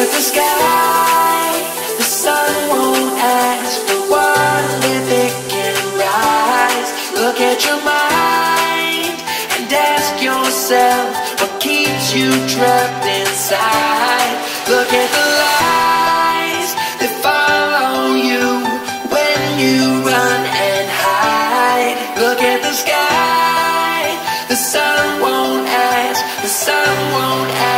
at the sky, the sun won't ask for what if it can rise. Look at your mind and ask yourself what keeps you trapped inside. Look at the lies that follow you when you run and hide. Look at the sky, the sun won't ask, the sun won't ask.